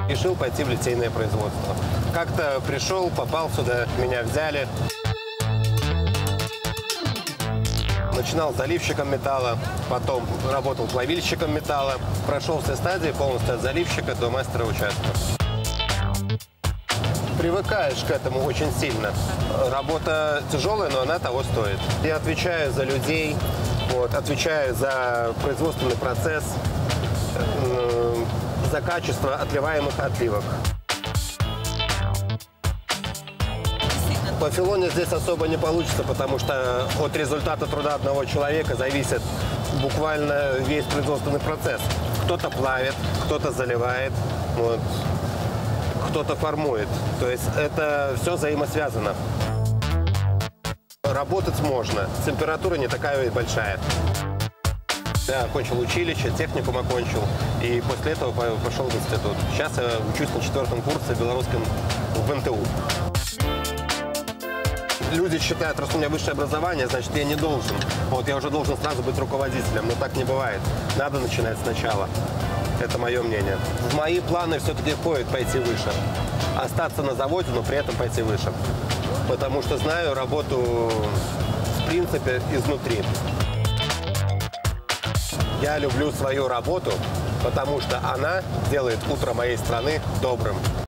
Решил пойти в литейное производство. Как-то пришел, попал сюда, меня взяли. Начинал заливщиком металла, потом работал плавильщиком металла. Прошел все стадии полностью от заливщика до мастера участка. Привыкаешь к этому очень сильно. Работа тяжелая, но она того стоит. Я отвечаю за людей, отвечаю за производственный процесс, за качество отливаемых отливок. По филоне здесь особо не получится, потому что от результата труда одного человека зависит буквально весь производственный процесс. Кто-то плавит, кто-то заливает, кто-то формует. То есть это все взаимосвязано. Работать можно, температура не такая и большая. Я окончил училище, техникум окончил, и после этого пошел в институт. Сейчас я учусь на 4-м курсе белорусском в НТУ. Люди считают, раз у меня высшее образование, значит, я не должен. Я уже должен сразу быть руководителем, но так не бывает. Надо начинать сначала. Это мое мнение. В мои планы все-таки входит пойти выше. Остаться на заводе, но при этом пойти выше. Потому что знаю работу, в принципе, изнутри. Я люблю свою работу, потому что она делает утро моей страны добрым.